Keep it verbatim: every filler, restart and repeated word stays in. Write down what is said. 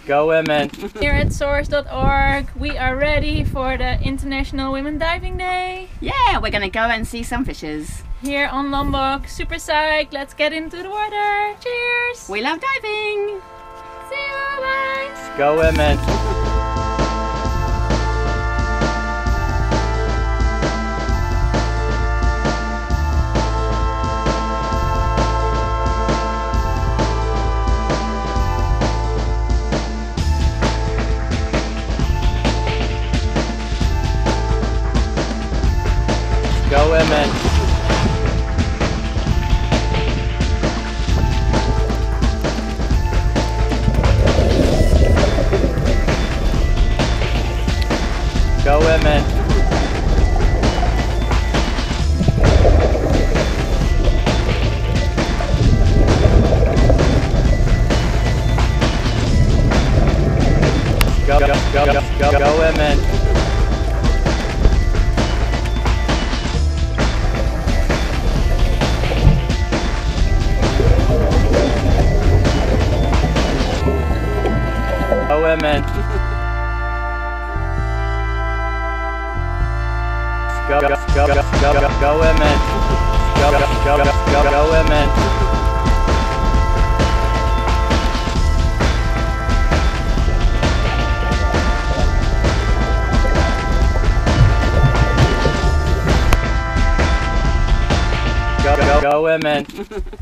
Go women! Here at source dot org we are ready for the International Women Diving Day. Yeah, we're gonna go and see some fishes. Here on Lombok, super psyched, let's get into the water. Cheers! We love diving! See you, bye! Go women! Go women! Go women! Go, go, go, go, go, go women! Go women! Go, go, go, go, go, go, go women! Go, go, go, go, go, go women! Go, go, go women!